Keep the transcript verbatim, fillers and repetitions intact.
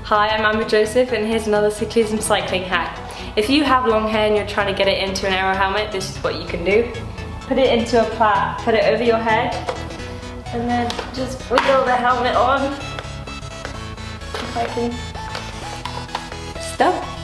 Hi, I'm Amber Joseph and here's another Cyclism cycling hack. If you have long hair and you're trying to get it into an aero helmet, this is what you can do. Put it into a plait, put it over your head, and then just wiggle the helmet on. If I can... Stop.